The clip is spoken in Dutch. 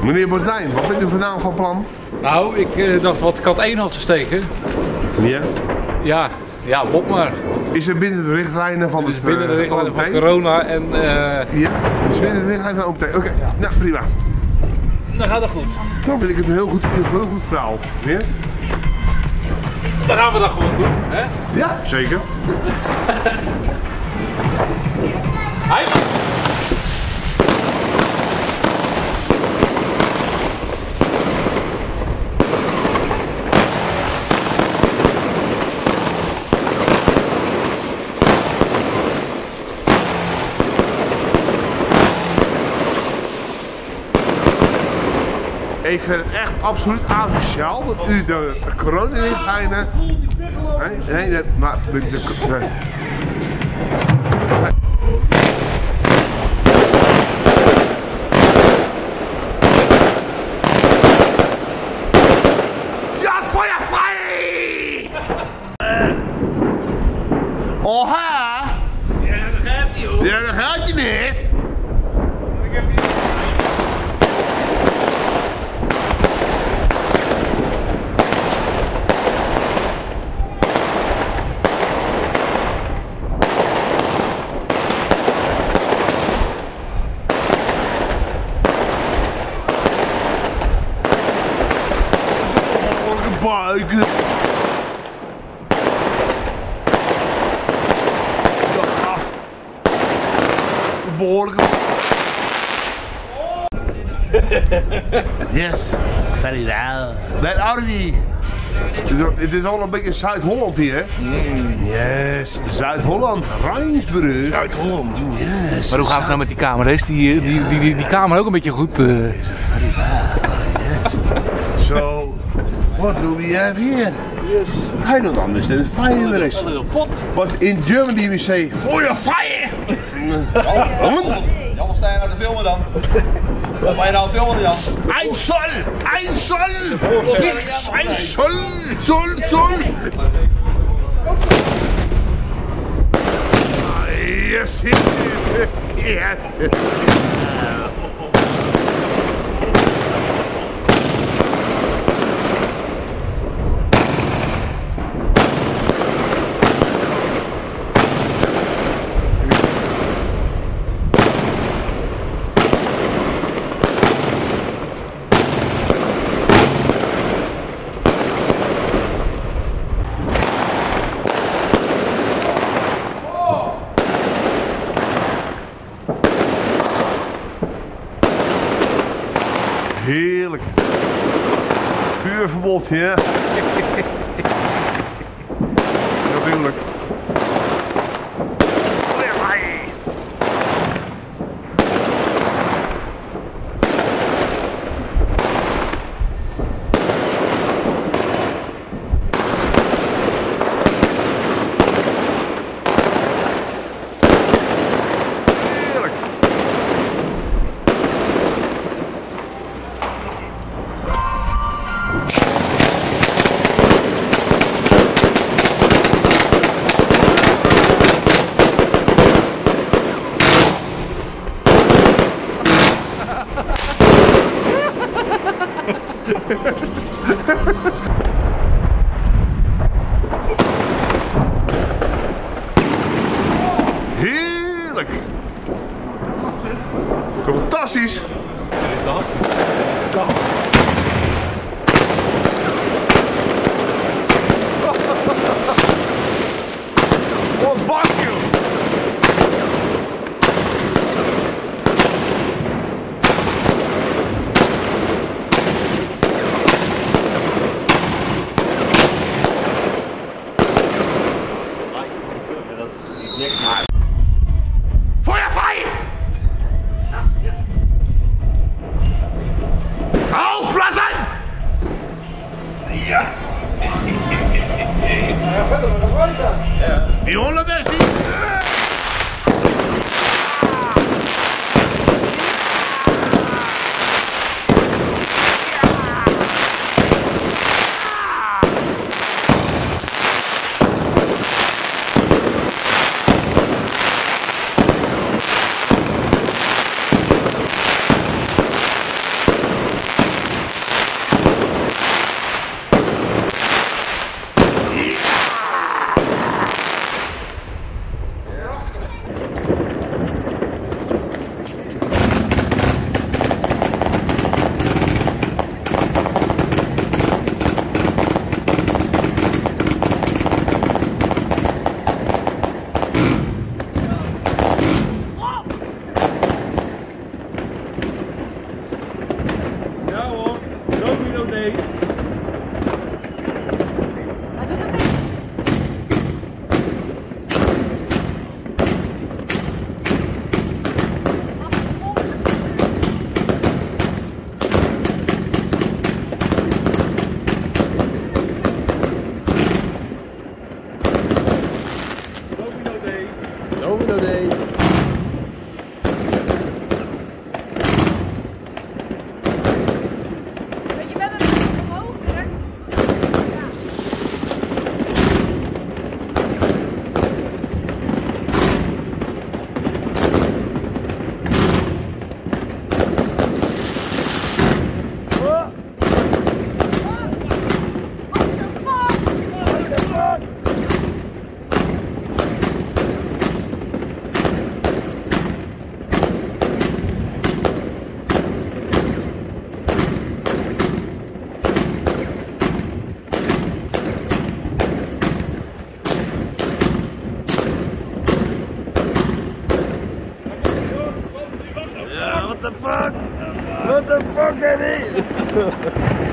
Meneer Bordijn, wat bent u vandaag van plan? Nou, ik dacht wat kat 1 had te steken. Ja? Ja, Bob maar. Is het binnen de richtlijnen van Het is binnen de richtlijnen van corona en... Ja, het is binnen de richtlijnen van OMT. Oké, nou prima. Dan gaat het goed. Dan vind ik het een heel goed verhaal. Ja? Dan gaan we dat gewoon doen, hè? Ja, zeker. Hij. Ik vind het echt absoluut asociaal dat u de coronarichtlijnen... Nee, maar... Ja, feuerfrei! Oha! Ja, daar gaat hij, hoor. Ja, daar gaat je niet! Buiken. Ja. Behoorlijk. Yes, very well. Dat oude niet. Het is al een beetje Zuid-Holland hier, hè? Yes, Zuid-Holland, Rijnsburg. Zuid-Holland. Yes. Maar hoe gaat het nou met die camera? Is die camera ook een beetje goed? Very well, yes. So, what do we have here? Yes. I don't understand fireworks. A little pot. But in Germany we say, fire, fire! Jan, sta je nou te filmen dan? Wat ben je nou filmen dan? Ein Zoll! Ein Zoll! Fix! Ein Zoll! Zoll! Yes, yes, yes. Heerlijk. Vuurverbod, ja. Natuurlijk. Heerlijk! Toch fantastisch! Wat een bak, joh! Feuer frei! Aufblasen! Ja! Die Holländer, die fuck? What the fuck, Danny?